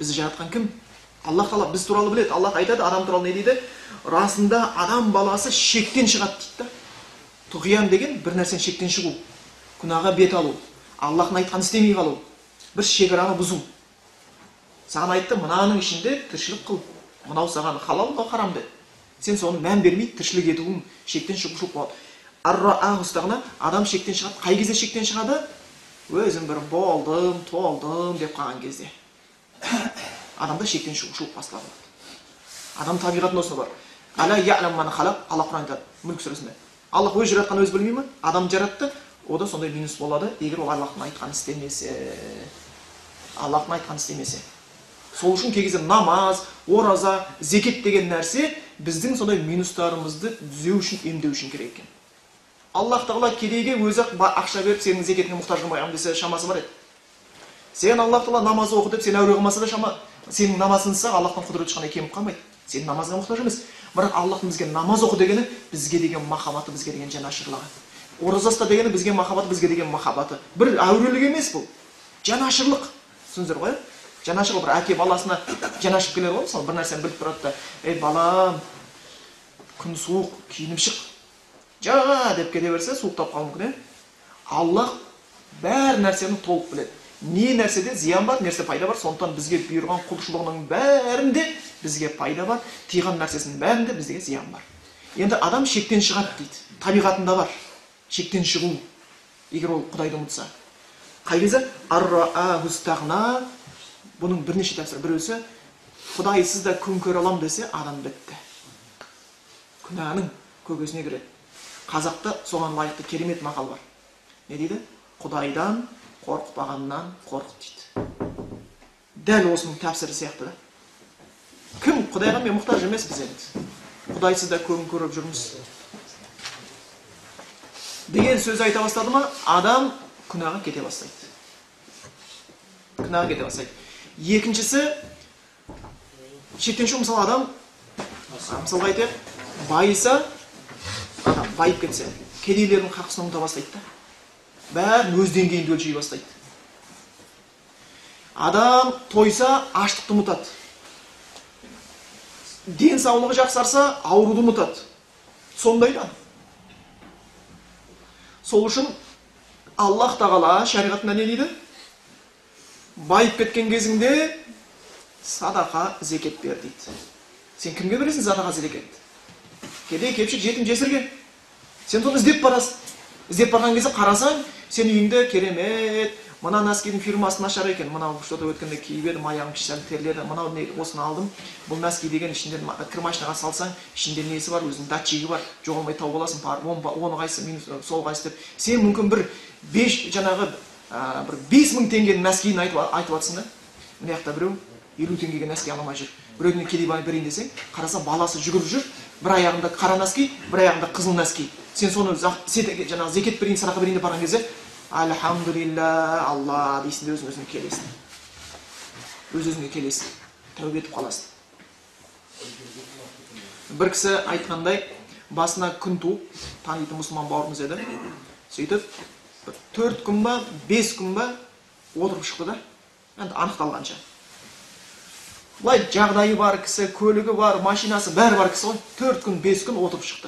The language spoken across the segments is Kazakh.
Бізді жаратқан кім? Аллах Тағала біз туралы біледі. Аллах айтады, адам туралы не дейді? Расында адам баласы шектен шығады дейді. Тұғиян деген бір нәрсен шектен шығу, күнәға бет алу, Аллахтың айтқанын істемей қалу, бір шекараны бұзу. Саған айтты, мынаның ішінде тіршілік қыл, мынау саған халал, мынау харам деді. Сен соны мән бермей тіршілік етуің шектен шығушылық болады. Ар-ра-а-ғыстағына адам шектен шығады. Қай кезде шектен шығады? Өзім бір болдым, толдым деп қалған кезде. Адамда шектен шығушылық басталады. Адам табиғатында осыны бар. Ала я'лам ман халақ, Алла Құранда Мүлк сүресінде. Аллах өз жаратқан өзі білмей ме? Адам жаратты, ода сондай минус болады, егер ол Аллахтың айтқанын істемесе. Аллахтың айтқанын істемесе. Сол үшін кей кезде намаз, ораза, зекет деген нәрсе біздің сондай минустарымызды түзеу үшін, емдеу үшін керек екен. Аллах Тағала кедейге өзі ақша беріп, сенің зекетіңе мұқтаж қылмаймын десе шамасы бар еді. Сен Аллах Тағала намазы оқы деп, сен әуре қылмаса да шама, сенің намазыңса Аллахтың құдіреті ешқандай кеміп қалмайды. Сен намазға мұқтаж емес. Бірақ Аллахтың бізге намаз оқы дегені бізге деген махаббаты, бізге деген жанашырлығы. Ораза ұста дегені бізге махаббаты, бізге деген махаббаты. Бір әурелік емес бұл. Жанашырлық. Түсіндіңіздер ғой? Жанашырлық, бір әке баласына жанашып келер ғой, мысалы бір нәрсені біліп тұрады да, "Ей балам, күн суық, киініп шық." "Жа" деп кете берсе, суықтап қалуы мүмкін. Аллах бәр нәрсені толық біледі. Не нәрседе зиян бар, нәрсе пайда бар, сондықтан бізге бұйырған құлшылығының бәрінде бізге пайда бар, тиған нәрсесінің бәрінде бізге зиян бар. Енді адам шектен шығады дейді. Табиғатында бар. Шектен шығу. Егер ол Құдайды ұмытса. Қай кезде? Ар-ра-а-ғыстағына. Бұның бірнеше тәпсірі. Біреусі Құдайсыз да күн көре алам десе, адам бітті. Күнәнің көкесіне кіреді. Қазақта соған лайықты керемет мақал бар. Не дейді? Құдайдан қорықпағаннан қорық дейді. Дәл осының тәпсірі сияқты да. Кім? Құдайға мен мұқтаж емеспіз енді. Құдайсыз да күн көріп жүрміз. Деген сөз айта бастады ма, адам күнәға кете бастайды. Күнәға кете бастайды. Екіншісі, шектен шығу, мысалы адам, мысалға айтайық, байыса, адам байып кетсе, кедейлердің хақысын ұмыта бастайды да. Бәрін өз деңгейінде өлшей бастайды. Адам тойса, аштықты ұмытады. Денсаулығы жақсарса, ауруды ұмытады. Сондай да. Сол үшін Аллах Тағала шариғатында не дейді? Байып кеткен кезіңде садақа, зекет бер дейді. Сен кімге бересің садақа, зекет? Кедей, кепшік, жетім, жесірге. Сен соны іздеп барасың. Іздеп барған кезде қарасаң, сен үйіңде керемет, мына нәскидің фирмасы нашар екен, мынау что-то өткенде киіп едім, аяғым сәл терледі, мынау осыны алдым. Бұл нәски деген ішінде кір машинаға салсаң, ішінде несі бар, өзінің датчигі бар, жоғалмай тауып аласың, оны қайсы минус, сол қайсы деп. Сен мүмкін бір 5000 теңгенің нәскиін айтып атсың да. Мына жақта біреу 50 теңгеге нәски аламай жүр. Біреуден кедей берейін десең, қараса баласы жүгіріп жүр, бір аяғында қара нәски, бір аяғында қызыл нәски. Сен соны зекет берейін, садақа берейін деп барған кезде, Альхамдулилля, Алла дейсің де өзің келесің. Өз-өзіңе келесің. Тәубе етіп қаласың. Бір кісі айтқандай, басына күн туып, танитын мұсылман бауырымыз еді. Сөйтіп, 4 күн ба, 5 күн ба отырып шықты да. Енді анықталғанша. Бұлай жағдайы бар кісі, көлігі бар, машинасы бәрі бар кісі ғой. 4 күн, 5 күн отырып шықты.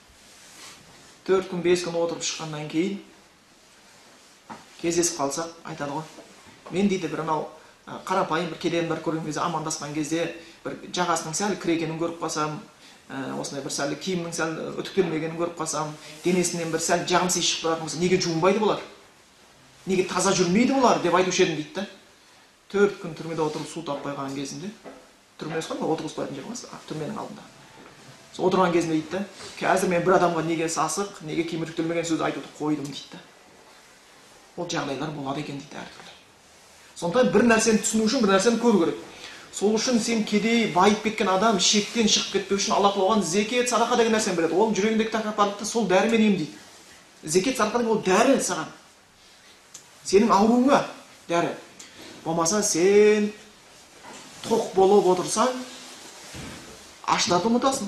4 күн, 5 күн отырып шыққаннан кейін кездесіп қалсақ, айтады ғой. Мен дейді бір анау қарапайым бір кеден бір көрген кезде, амандасқан кезде, бір жағасының сәл кірегенін көріп қалсам, осындай бір сәл киімнің сәл үтіктелмегенін көріп қалсам, денесінен бір сәл жағымсыз шығып тұратын болса, неге жуынбайды бұлар? Неге таза жүрмейді бұлар деп айтушы едім дейді да. 4 күн түрмеде отырып су таппай қалған кезінде, түрмесі ғой, отырғызбайтын жер емес, түрменің алдында. Сол отырған кезінде дейді да, қазір мен бір адамға неге сасық, неге киім үтіктелмеген сөзді айтуды қойдым дейді да. Ол жағдайлар болады екен дейді әртүрлі. Сондықтан бір нәрсені түсіну үшін бір нәрсені көру керек. Сол үшін сен кедей, байып кеткен адам шектен шығып кетпеу үшін Аллах оған зекет, садақа деген нәрсені береді. Ол жүрегіндегі тәкаппарлықты сол дәрімен емдейді. Зекет, садақа деген ол дәрі саған. Сенің ауруыңа дәрі. Болмаса сен тоқ болып отырсаң, аштарды ұмытасың.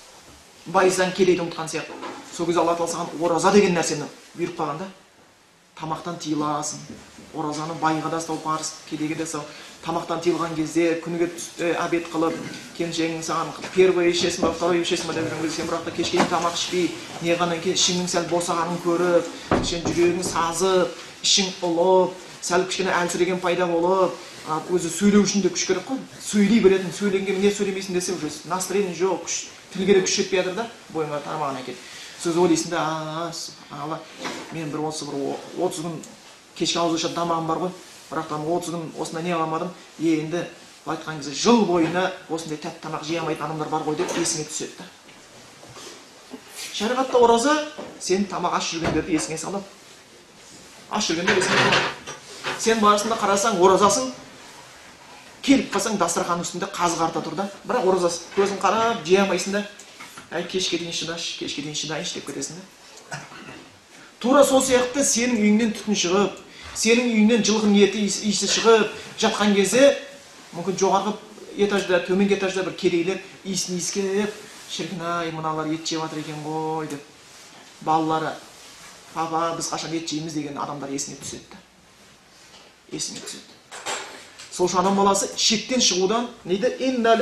Байысаң кедейді ұмытқан сияқты. Сол кезде Алла Тағала саған ораза деген нәрсені бұйырып қалған да. тамақтан тыйыласың. Оразаны байға да ұстау парыз, кедейге де ұстау. Тамақтан тыйылған кезде күніге обед қылып, келіншегің саған первый ішесің ба, второй ішесің ба деп жүрген кезде, сен бірақта кешке дейін тамақ ішпей, не ғаннан кейін ішіңнің сәл босағанын көріп, сен жүрегің сазып, ішің ұлып, сәл кішкене әлсіреген пайда болып, өзі сөйлеу үшін де күш керек қой. Сөйлей беретін, сөйлегенге не сөйлемейсің десе, уже настроение жоқ, тілгере күш жетпей жатыр да, бойыңа тармағына келеді. Сөз ойлайсың да, мен бір 30 күн кешке ауызша тамағым бар ғой, бірақ 30 күн осында не аламадым, енді айтқан кезде жыл бойына осындай тәтті тамақ жей алмайтын адамдар бар ғой деп есіңе түседі. Шариғатта ораза сен тамақ аш жүргендерді есіңе салып, аш жүргендер есіңе салып. Сен барысында қарасаң оразасың, келіп қалсаң дастархан үстінде қазы қарта тұр да, бірақ оразасы көзін қарап жей алмайсың да, кешке дейін шыдайыншы деп кетесің да. Тура сол сияқты сенің үйіңнен түтін шығып, сенің үйіңнен жылқының еті иісі шығып жатқан кезде, мүмкін жоғарғы этажда, төменгі этажда бір кедейлер иісін иіскеп, шіркін-ай, мыналар ет жеп жатыр екен ғой деп, балалары, папа, біз қашан ет жейміз деген адамдар есіне түседі. Есіне түседі. Сол үшін адам баласы шектен шығудан, нейді?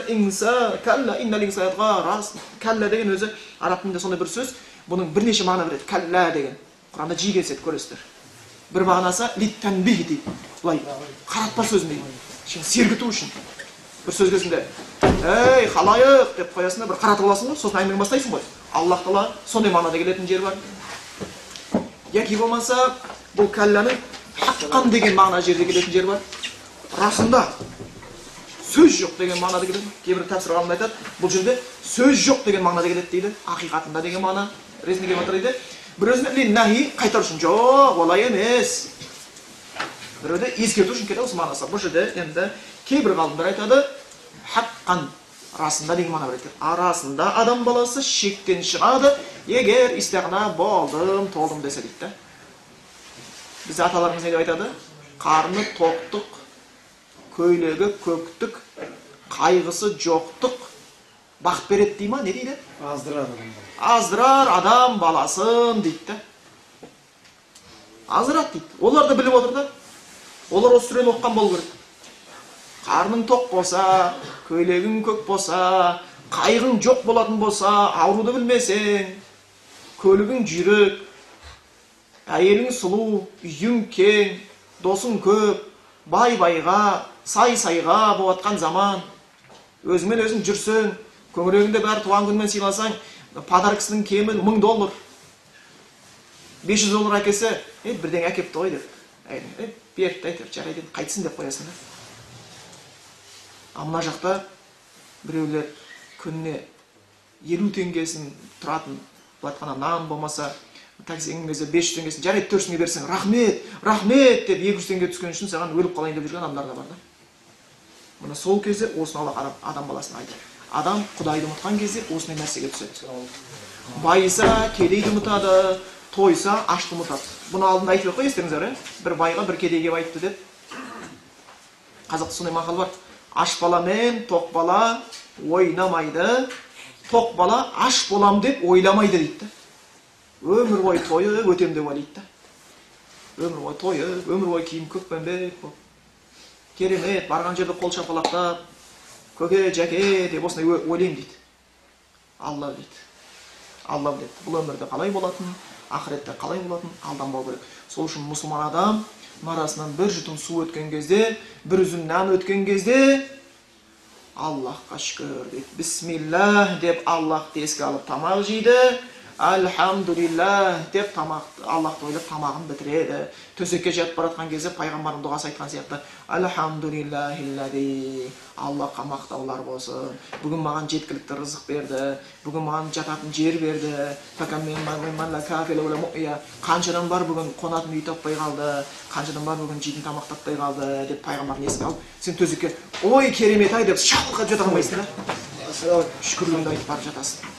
Кәллә деген өзі араб тілінде сондай бір сөз, бұның бірнеше мағына береді. Кәллә деген. Құранда жиі кездеседі, көресіздер. Бір мағынасы литтәнбих дейді. Бұлай қаратпа сөзін дейді. Сергіту үшін. Бір сөз кезінде, ей, халайық деп қоясың да, бір қаратып аласың ғой, сосын әңгіме бастайсың ғой. Аллах Тағала сондай мағынада келетін жер бар. Яки болмаса, бұл кәлләнің хаққан деген мағына жерде келетін жер бар. Расында сөз жоқ деген мағынада келеді. Кейбір тәпсір ғалымдар айтады, бұл жерде сөз жоқ деген мағынада келеді дейді. Ақиқатында деген мағына ретінде келіп отыр дейді. Біреуінде линнахи қайтару үшін, жоқ, олай емес. Біреуде ескерту үшін келеді осы мағынасы. Бұл жерде енді кейбір ғалымдар айтады, хаққан расында деген мағына береді. Арасында адам баласы шектен шығады, егер истиғна болдым, толдым десе дейді. Бізде аталарымыз не деп айтады? Қарны тоқтық, көйлегі көктік, қайғысы жоқтық, бақыт береді дей ма? Не дейді? Аздырар адам баласын дейді. Аздырады дейді. Олар да біліп отыр да. Олар осы сүрені оққан болу керек. Қарның тоқ болса, көйлегің көк болса, қайғың жоқ болатын болса, ауруды білмесең, көлігің жүйрік, әйелің сұлу, үйің кең, досың көп, бай-байға, сай-сайға болатқан заман, өзіңмен өзің жүрсің, көңірегіңде бәрі туған күнмен сыйласаң, подаркасының кемі $1000. 500 доллар әкелсе, бірден әкепті ғой деп. Берді, әйтір, жарайды, қайтсын деп қоясың да. Мына жақта біреулер күніне 50 теңгесін тұратын, бұлатқана нан болмаса, таксиңнің кезде 500 теңгесін, жарайды 400 теңге берсең, рахмет, рахмет деп 200 теңге түскен үшін саған өліп қалайын деп жүрген адамдар да бар да. Мына сол кезде осыны Алла қарап адам баласына айтады. Адам Құдайды ұмытқан кезде осындай нәрсеге түседі. Байыса кедейді ұмытады, тойса ашты ұмытады. Бұны алдында айтып қой, естеріңіздер, бір байға бір кедейге айтты деп. Қазақта сондай мақал бар. Аш баламен тоқ бала ойнамайды, тоқ бала аш болам деп ойламайды дейді. Өмір бойы тойы өтем деп ойлайды. Өмір бойы тойы, өмір бойы киім көкпенбек, керемет, барған жерде қол шапалақтап, көке, жәке деп осындай ойлайым дейді. Алла біледі. Алла біледі. Бұл өмірде қалай болатын, ақыретте қалай болатын, алданбау керек. Сол үшін мұсылман адам арасынан бір жұтым су өткен кезде, бір үзім нан өткен кезде, Аллахқа шүкір дейді. Бисмиллах деп Аллахты еске алып тамақ жейді. Альхамдулиллах деп Аллахты ойлап тамағын бітіреді. Төсекке жатып баратқан кезде пайғамбардың дұғасы айтқан сияқты, Альхамдулиллахиллади, Аллахқа мақтаулар болсын. Бүгін маған жеткілікті рызық берді, бүгін маған жататын жер берді. Қаншадан бар бүгін қонатын үй таппай қалды, қаншадан бар бүгін жейтін тамақ таппай қалды деп пайғамбардың еске алып, сен төсекке ой керемет ай деп шалқып жата алмайсың да. Шүкірлігіңді айтып барып жатасың.